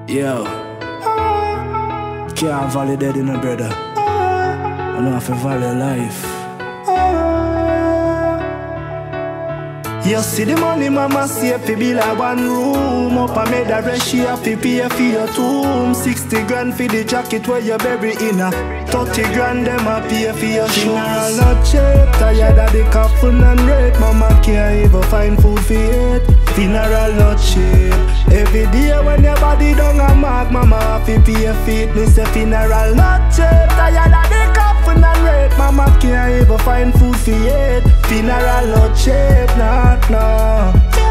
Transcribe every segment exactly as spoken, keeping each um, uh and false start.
Yo, can't validate in a brother. I know if I value life. You see the money mama save fi build a one room. Up I made a rest she have fi pay for your tomb. Sixty grand for the jacket where you bury in a thirty grand them a pay for your shoes. Funeral not cheap, tired of the coffin and rate. Mama can't even find food for it. Funeral not cheap. Every day when your body down a mark, mama have fi pay for it. Me say funeral not cheap, tired of the coffin and rate. Mama can't even find food for it. Funeral not cheap, nah. No.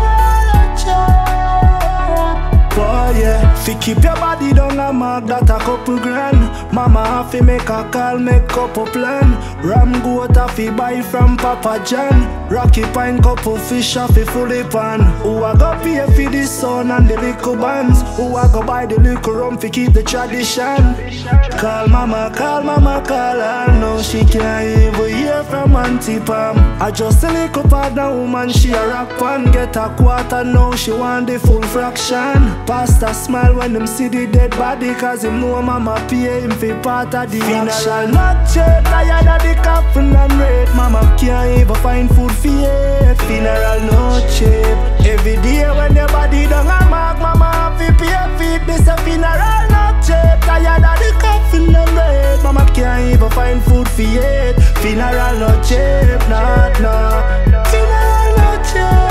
Boy, yeah. Fi keep your body down a mark that a couple grand. Mama have to make a call, make couple plan. Ram goat have to buy from Papa John. Rocky Pine couple fish have to fully pan. Who a go pay for the sun and the little bands? Who a go buy the little rum fi keep the tradition? Call mama, call mama, call her. No, she can't even hear from Auntie Pam. I just a little partner woman, she a rock pan. Get a quarter now, she want the full fraction. Pastor smile when him see the dead body, cause him know mama pay him fi part of the funeral not cheap, tired of the coffin and rate. Mama can't even find food for it. Funeral not cheap. Every day when your body down a mark, mama have to pay for it. This a funeral not cheap, tired of the coffin and rate. Mama can't even find food for it. Funeral not cheap, not no. Funeral not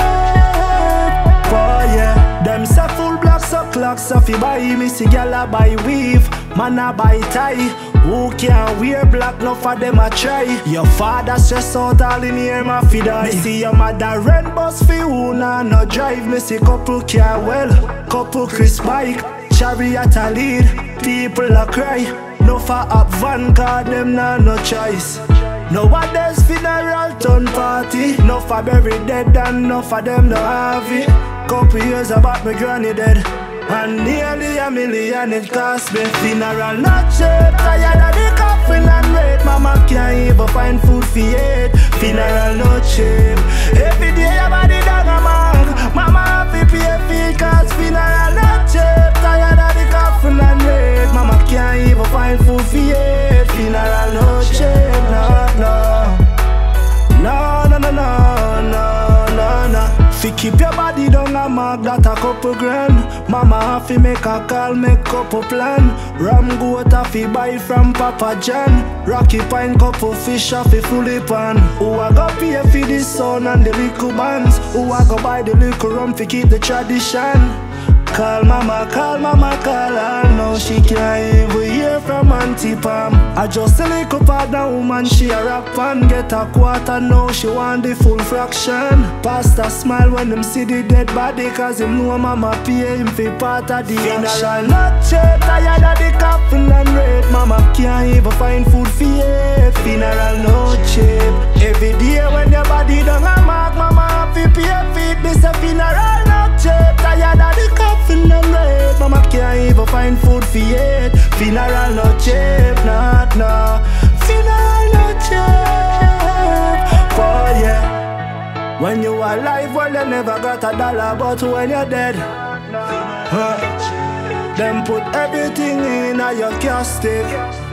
cheap. Boy yeah, them say full black so clocks so fi buy me see gyal a buy weave, man a buy tie. Who can't wear black, no for them a try. Your father stress out all in here, my fi die. Me see your mother rent bus fi who nah no drive. Me see couple car well, couple Chris bike, chariot a lead, people a cry. No for up van car them nah no choice. Nowadays funeral turn party. No for bury dead and no for them no have it. Couple years about my granny dead, and nearly a million it cost me. Funeral not cheap, tired of the coffin and rate. Mama can't even find food for it. Funeral not cheap. Every day your body down a mark, mama have to pay for it, cause funeral not cheap. Tired of the coffin and rate. Mama can't even find food for it. Funeral not cheap, no, no. No, no, no, no, no, no, no. Fi keep your body down a mark that a couple grand. Mama have to make a call, make couple plan. Ram goat have to buy from Papa John. Rocky Pine couple fish have to fully pan. Who a go pay for the sun and the little bands? Who a go buy the little rum fi keep the tradition? Call mama, call mama, call her. No, she can't even hear from Auntie Pam. I just a little partner woman, she a rock pan. Get a quarter now, she want the full fraction. Pastor smile when him see the dead body, cause him know mama pay him fi part of the action. Not cheap, tired of the coffin and rate. Mama can't even find food for it. Funeral no cheap. Every day when your body down a mark, mama have to pay for it. This a funeral not cheap, tired of the coffin and rate. Mama can't even find food for it. Funeral not cheap, not no. Funeral not cheap. Oh yeah. When you alive, well you never got a dollar, but when you're dead, huh, them put everything in a your casket.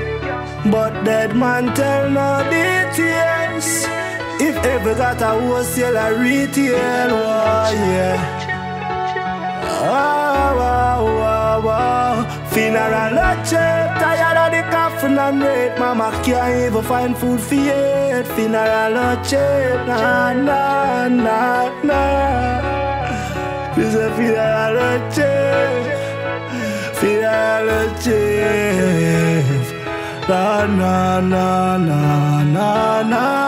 But dead man tell no details. If ever got a wholesale or retail, oh yeah. Oh, wow, wow, wow. Funeral not cheap, tired of the coffin and rate. Mama can't even find food for it. Funeral not cheap, nah, nah, nah, nah. This a funeral not cheap. Funeral not cheap. Nah, nah, nah, nah, nah, nah.